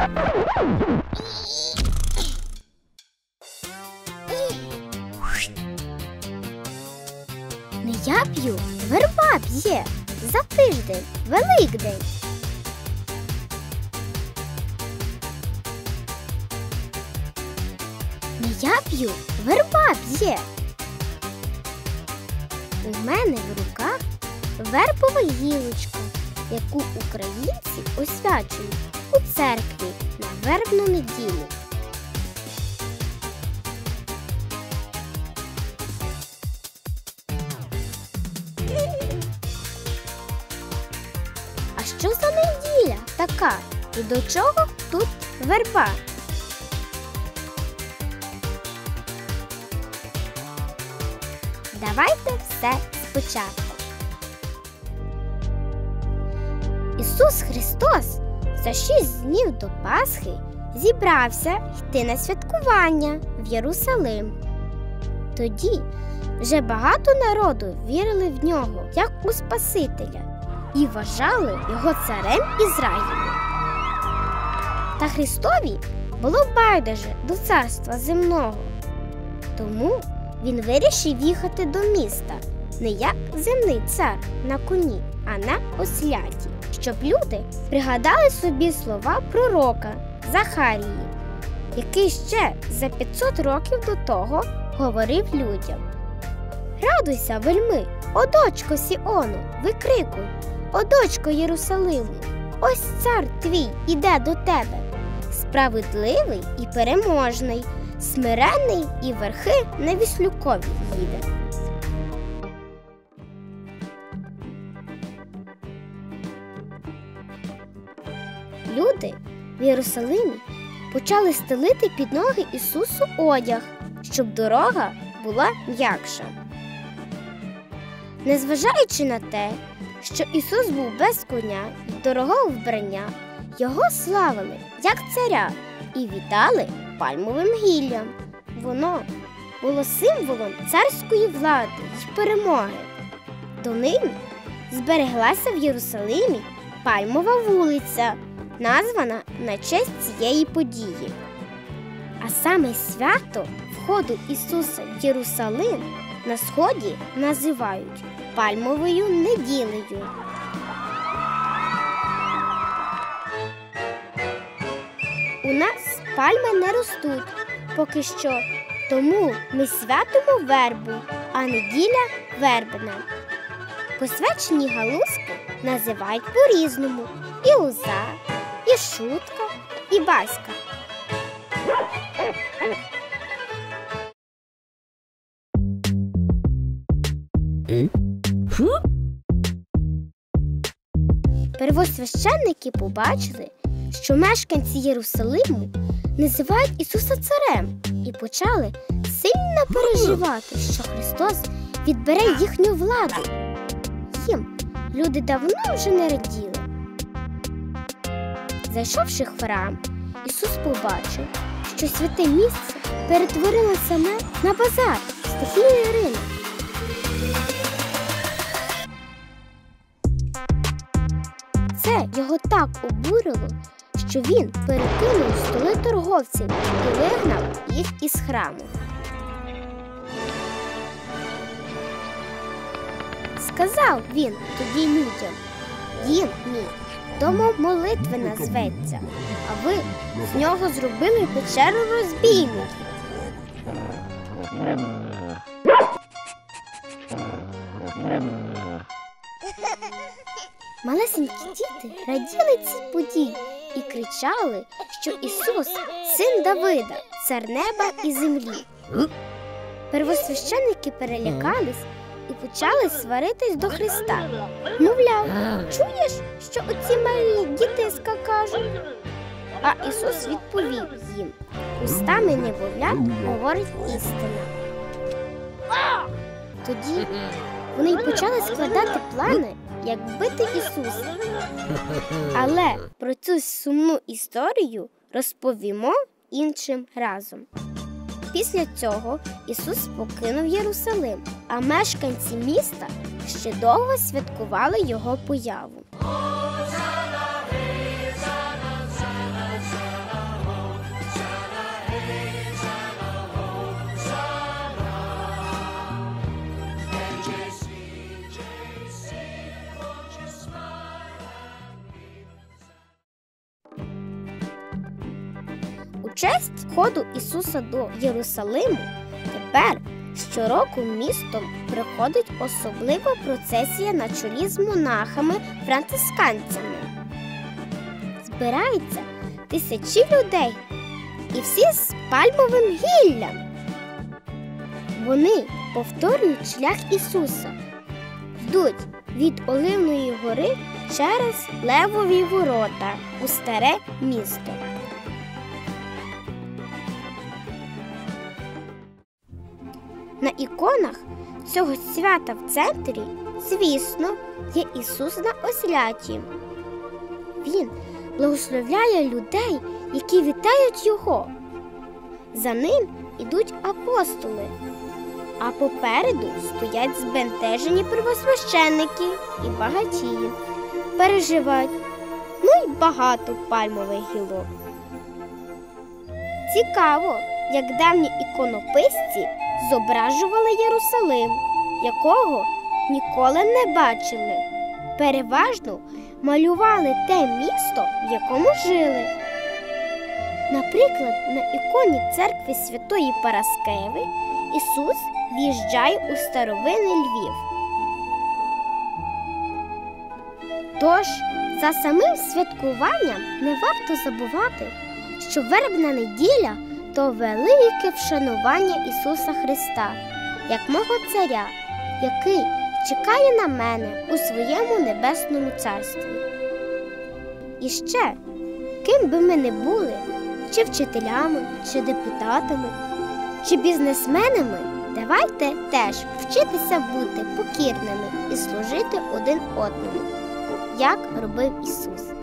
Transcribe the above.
Не я п'ю, верба п'є. За тиждень Великдень. Не я п'ю, верба п'є. У мене в руках вербова гілочка, яку українці освячують у церкві на вербну неділю. А що за неділя така? І до чого тут верба? Давайте все спочатку. Ісус Христос за 6 днів до Пасхи зібрався йти на святкування в Єрусалим. Тоді вже багато народу вірили в нього як у Спасителя і вважали його царем Ізраїлю. Та Христові було байдуже до царства земного. Тому він вирішив їхати до міста не як земний цар на коні, а на осляті, щоб люди пригадали собі слова пророка Захарії, який ще за 500 років до того говорив людям: «Радуйся, вельми, о дочко Сіону, викрикуй, о дочко Єрусалиму, ось цар твій іде до тебе, справедливий і переможний, смиренний і верхи на віслюкові їде». Люди в Єрусалимі почали стелити під ноги Ісусу одяг, щоб дорога була м'якша. Незважаючи на те, що Ісус був без коня і дорогого вбрання, його славили як царя і вітали пальмовим гіллям. Воно було символом царської влади й перемоги. Донині збереглася в Єрусалимі Пальмова вулиця, названа на честь цієї події. А саме свято входу Ісуса в Єрусалим на Сході називають Пальмовою неділею. У нас пальми не ростуть поки що, тому ми святимо вербу, а неділя – вербна. Посвячені галузки називають по-різному – і лоза, і шутка, і баська. Первосвященники побачили, що мешканці Єрусалиму називають Ісуса царем і почали сильно переживати, що Христос відбере їхню владу. Їм люди давно вже не раділи. Зайшовши в храм, Ісус побачив, що святе місце перетворилося на базар, стихійний ринок. Це його так обурило, що він перекинув столи торговців і вигнав їх із храму. Сказав він тоді людям: «Дім мій домом молитви назветься, а ви з нього зробили печеру розбійників». Малесенькі діти раділи цій події і кричали, що Ісус – син Давида, цар неба і землі. Первосвященники перелякались і почали сваритись до Христа. Мовляв, чуєш, що оці малі дітиська кажуть? А Ісус відповів їм: устами немовлят говорить істина. Тоді вони й почали складати плани, як вбити Ісуса. Але про цю сумну історію розповімо іншим разом. Після цього Ісус покинув Єрусалим, а мешканці міста ще довго святкували його появу. честь входу Ісуса до Єрусалиму тепер щороку містом приходить особлива процесія на чолі з монахами-францисканцями. Збираються тисячі людей, і всі з пальмовим гіллям. Вони повторюють шлях Ісуса, йдуть від Оливної гори через Левові ворота у старе місто. На іконах цього свята в центрі, звісно, є Ісус на осляті. Він благословляє людей, які вітають Його. За ним ідуть апостоли, а попереду стоять збентежені первосвященники і багатії. Переживають, ну й багато пальмових гілок. Цікаво, як давні іконописці зображували Єрусалим, якого ніколи не бачили. Переважно малювали те місто, в якому жили. Наприклад, на іконі церкви Святої Параскеви Ісус в'їжджає у старовинний Львів. Тож, за самим святкуванням не варто забувати, що вербна неділя – то велике вшанування Ісуса Христа, як мого царя, який чекає на мене у своєму небесному царстві. І ще, ким би ми не були, чи вчителями, чи депутатами, чи бізнесменами, давайте теж вчитися бути покірними і служити один одному, як робив Ісус.